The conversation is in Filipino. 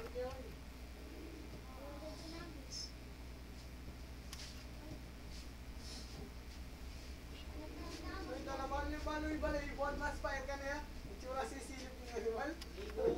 Paano yung balay? Buwan mas fire ka na yan? Itsura sisilip yung animal?